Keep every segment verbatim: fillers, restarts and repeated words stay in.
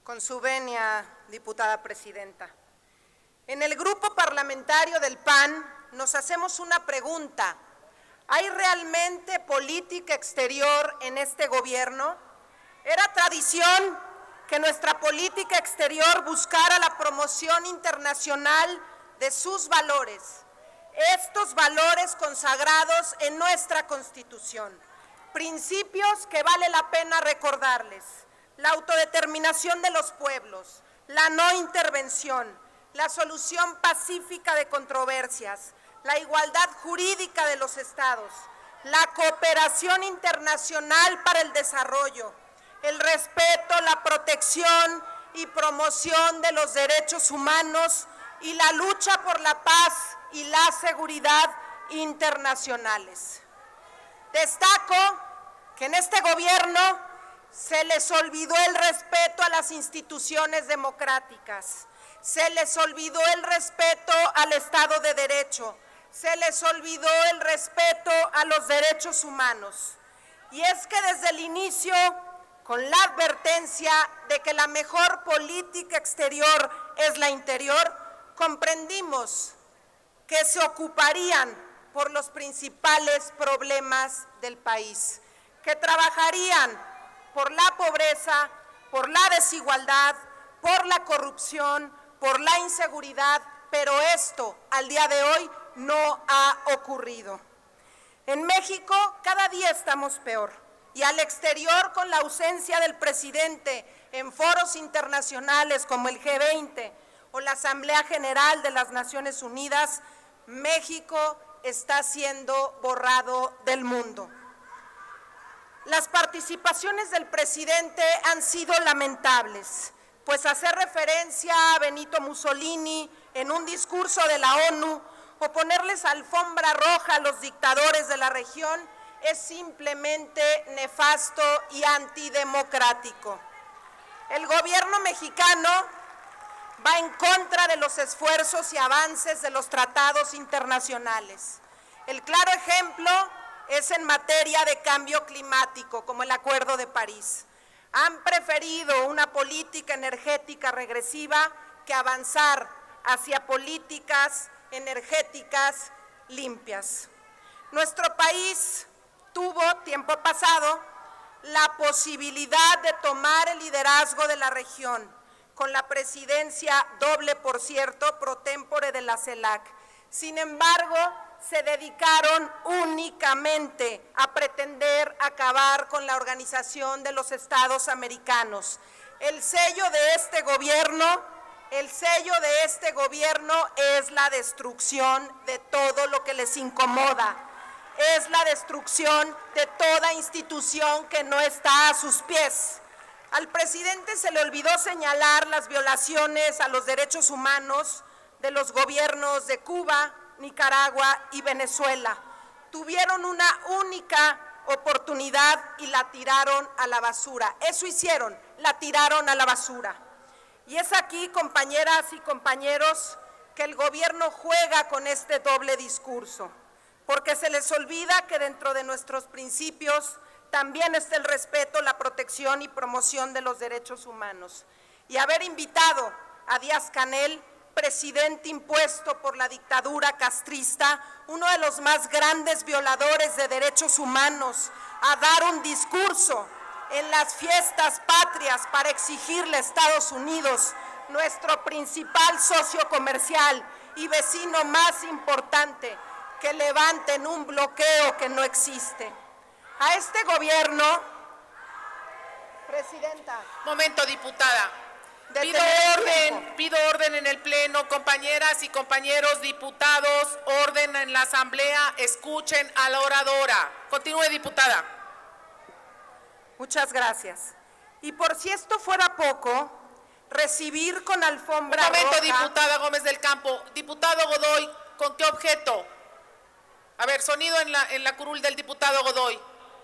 Con su venia, diputada presidenta. En el grupo parlamentario del P A N nos hacemos una pregunta. ¿Hay realmente política exterior en este gobierno? Era tradición que nuestra política exterior buscara la promoción internacional de sus valores, estos valores consagrados en nuestra Constitución, principios que vale la pena recordarles: la autodeterminación de los pueblos, la no intervención, la solución pacífica de controversias, la igualdad jurídica de los estados, la cooperación internacional para el desarrollo, el respeto, la protección y promoción de los derechos humanos y la lucha por la paz y la seguridad internacionales. Destaco que en este gobierno se les olvidó el respeto a las instituciones democráticas, se les olvidó el respeto al Estado de Derecho, se les olvidó el respeto a los derechos humanos. Y es que desde el inicio, con la advertencia de que la mejor política exterior es la interior, comprendimos que se ocuparían por los principales problemas del país, que trabajarían por la pobreza, por la desigualdad, por la corrupción, por la inseguridad, pero esto al día de hoy no ha ocurrido. En México cada día estamos peor y al exterior, con la ausencia del presidente en foros internacionales como el G veinte o la Asamblea General de las Naciones Unidas, México está siendo borrado del mundo. Las participaciones del presidente han sido lamentables, pues hacer referencia a Benito Mussolini en un discurso de la ONU o ponerles alfombra roja a los dictadores de la región es simplemente nefasto y antidemocrático. El gobierno mexicano va en contra de los esfuerzos y avances de los tratados internacionales. El claro ejemplo es en materia de cambio climático, como el Acuerdo de París. Han preferido una política energética regresiva que avanzar hacia políticas energéticas limpias. Nuestro país tuvo, tiempo pasado, la posibilidad de tomar el liderazgo de la región, con la presidencia doble, por cierto, pro tempore de la CELAC. Sin embargo, se dedicaron únicamente a pretender acabar con la Organización de los Estados Americanos. El sello de este gobierno, el sello de este gobierno es la destrucción de todo lo que les incomoda, es la destrucción de toda institución que no está a sus pies. Al presidente se le olvidó señalar las violaciones a los derechos humanos de los gobiernos de Cuba, Nicaragua y Venezuela. Tuvieron una única oportunidad y la tiraron a la basura. Eso hicieron, la tiraron a la basura. Y es aquí, compañeras y compañeros, que el gobierno juega con este doble discurso, porque se les olvida que dentro de nuestros principios también está el respeto, la protección y promoción de los derechos humanos. Y haber invitado a Díaz-Canel, presidente impuesto por la dictadura castrista, uno de los más grandes violadores de derechos humanos, a dar un discurso en las fiestas patrias para exigirle a Estados Unidos, nuestro principal socio comercial y vecino más importante, que levanten un bloqueo que no existe. A este gobierno, presidenta. Momento, diputada. Pido orden, pido orden en el Pleno, compañeras y compañeros diputados, orden en la Asamblea, escuchen a la oradora. Continúe, diputada. Muchas gracias. Y por si esto fuera poco, recibir con alfombra roja… Un momento, diputada Gómez del Campo. Diputado Godoy, ¿con qué objeto? A ver, sonido en la, en la curul del diputado Godoy.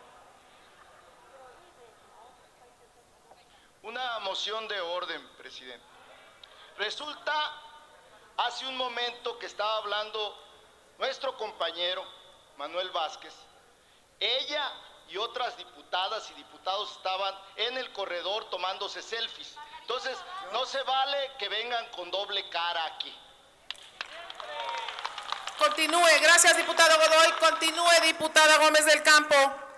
Una moción de orden, presidente. Resulta, hace un momento que estaba hablando nuestro compañero Manuel Vázquez, ella y otras diputadas y diputados estaban en el corredor tomándose selfies. Entonces, no se vale que vengan con doble cara aquí. Continúe. Gracias, diputado Godoy. Continúe, diputada Gómez del Campo.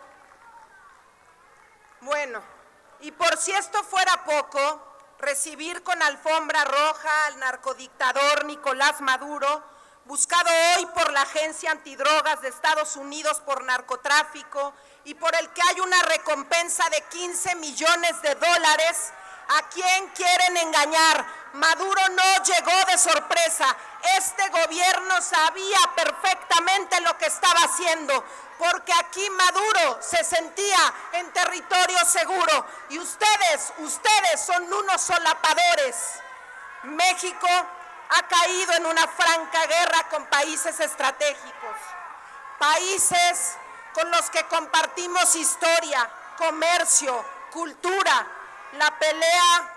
Bueno, y por si esto fuera poco, recibir con alfombra roja al narcodictador Nicolás Maduro, buscado hoy por la Agencia Antidrogas de Estados Unidos por narcotráfico y por el que hay una recompensa de quince millones de dólares, ¿a quién quieren engañar? Maduro no llegó de sorpresa. Este gobierno sabía perfectamente lo que estaba haciendo, porque aquí Maduro se sentía en territorio seguro y ustedes, ustedes son unos solapadores. México ha caído en una franca guerra con países estratégicos, países con los que compartimos historia, comercio, cultura. La pelea...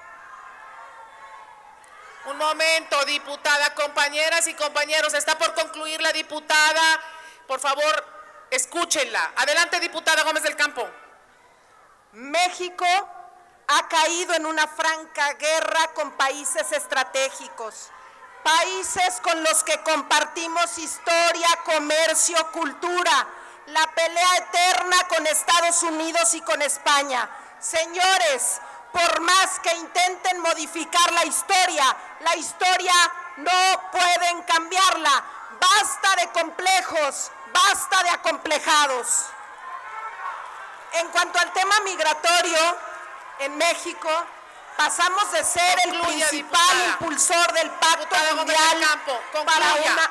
Un momento, diputada, compañeras y compañeros, está por concluir la diputada. Por favor, escúchenla. Adelante, diputada Gómez del Campo. México ha caído en una franca guerra con países estratégicos, países con los que compartimos historia, comercio, cultura, la pelea eterna con Estados Unidos y con España. Señores, por más que intenten modificar la historia, la historia no pueden cambiarla. Basta de complejos, basta de acomplejados. En cuanto al tema migratorio, en México pasamos de ser el Concluya, principal diputada. impulsor del Pacto Diputada Gómez Mundial del Campo, para concluya. una...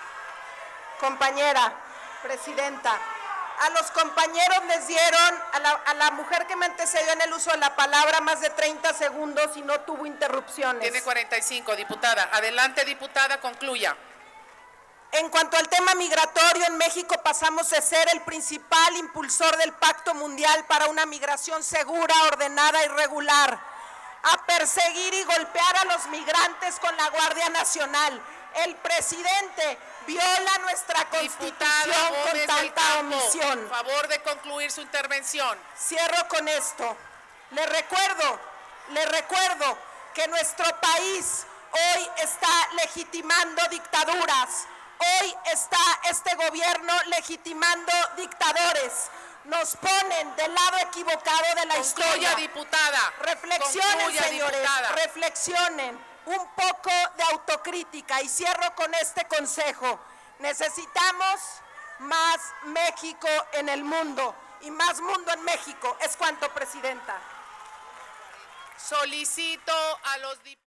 Compañera, presidenta, a los compañeros les dieron, a la, a la mujer que me antecedió en el uso de la palabra, más de treinta segundos y no tuvo interrupciones. Tiene cuarenta y cinco, diputada. Adelante, diputada, concluya. En cuanto al tema migratorio, en México pasamos de ser el principal impulsor del Pacto Mundial para una migración segura, ordenada y regular, a perseguir y golpear a los migrantes con la Guardia Nacional. El presidente viola nuestra Constitución con tanta omisión. Por favor de concluir su intervención. Cierro con esto. Le recuerdo, le recuerdo que nuestro país hoy está legitimando dictaduras. Hoy está este gobierno legitimando dictadores. Nos ponen del lado equivocado de la Concluya, historia. diputada. Reflexionen, Concluya, señores, diputada. reflexionen. Un poco de autocrítica y cierro con este consejo. Necesitamos más México en el mundo y más mundo en México. Es cuanto, presidenta. Solicito a los diputados.